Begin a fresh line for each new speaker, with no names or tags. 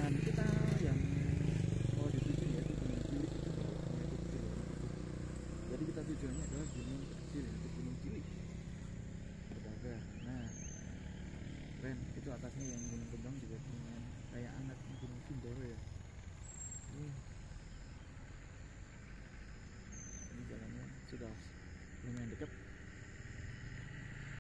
Dan kita yang mau dituju yaitu Gunung Cilik itu bawahnya itu kecil banget itu. Jadi kita tujuannya adalah gunung kecil yaitu Gunung Cilik. Berdaga. Nah, keren. Itu atasnya yang Gunung Kembang juga dengan kayak anak Gunung Sindoro ya.